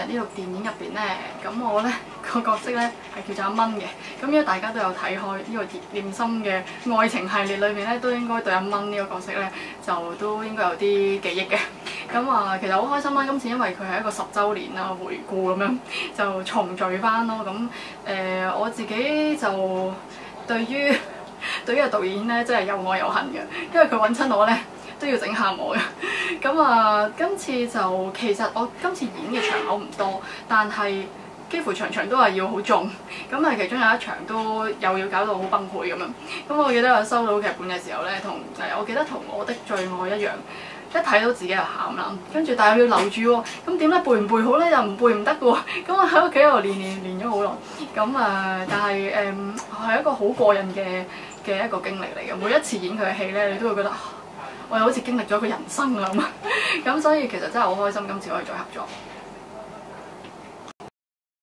日呢套電影入邊咧，咁我咧個角色咧係叫做阿蚊嘅。咁如果大家都有睇開呢個葉念琛嘅愛情系列裏面咧，都應該對阿蚊呢個角色咧就都應該有啲記憶嘅。咁啊，其實好開心啦！今次因為佢係一個10週年啦回顧咁樣，就重聚翻咯。咁我自己就對於個導演咧，真係又愛又恨嘅，因為佢揾親我咧都要整下我嘅。咁啊，今次就其實我今次演嘅場口唔多，但係幾乎場場都係要好重。咁啊，其中有一場都又要搞到好崩潰咁樣。咁我記得我收到劇本嘅時候咧，我記得同我的最愛一樣。一睇到自己就喊啦，跟住但係要留住喎，咁點咧背唔背好咧？又唔背唔得嘅喎，咁我喺屋企度練咗好耐，咁但係係一個好過癮嘅一個經歷嚟嘅。每一次演佢嘅戲咧，你都會覺得我又好似經歷咗一個人生啊咁，咁所以其實真係好開心今次可以再合作。